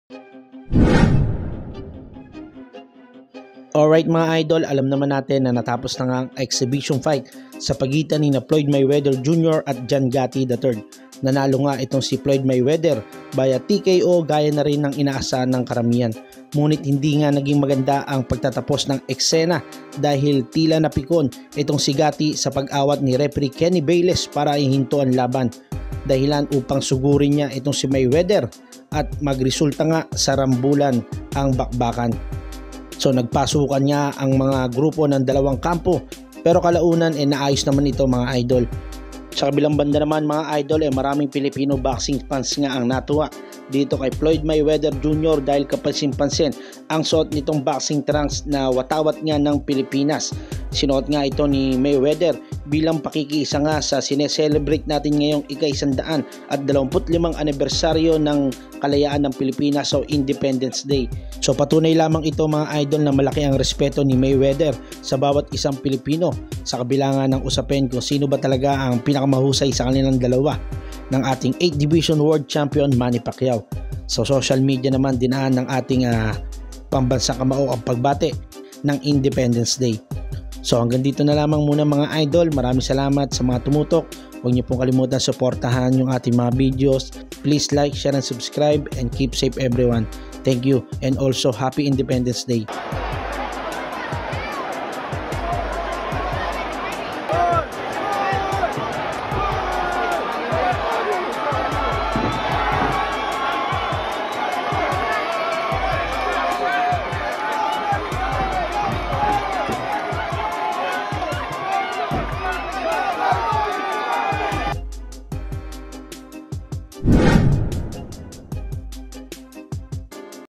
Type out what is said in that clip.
Alright mga idol, alam naman natin na natapos na nga ang exhibition fight sa pagitan ni Floyd Mayweather Jr. at John Gotti III. Nanalo nga itong si Floyd Mayweather via TKO gaya na rin ng inaasahan ng karamihan. Ngunit hindi nga naging maganda ang pagtatapos ng eksena dahil tila napikon itong si Gotti sa pag-awat ni referee Kenny Bayless para ihinto ang laban. Dahilan upang sugurin niya itong si Mayweather at magresulta nga sa rambulan ang bakbakan. So nagpasukan niya ang mga grupo ng dalawang kampo pero kalaunan naayos naman ito mga idol. Sa kabilang banda naman mga idol maraming Filipino boxing fans nga ang natuwa dito kay Floyd Mayweather Jr. dahil kapansin-pansin ang suot nitong boxing trunks na watawat nga ng Pilipinas. Sinuot nga ito ni Mayweather bilang pakikiisa nga sa sineselebrate natin ngayong ika-125 anibersaryo ng kalayaan ng Pilipinas o Independence Day. So patunay lamang ito mga idol na malaki ang respeto ni Mayweather sa bawat isang Pilipino sa kabila nga ng usapin kung sino ba talaga ang pinakamahusay sa kanilang dalawa ng ating 8 Division World Champion Manny Pacquiao. Sa social media naman dinaan ng ating pambansang kamao ang pagbate ng Independence Day. So hanggang dito na lamang muna mga idol. Maraming salamat sa mga tumutok. Huwag niyo pong kalimutan suportahan yung ating mga videos. Please like, share and subscribe and keep safe everyone. Thank you and also Happy Independence Day.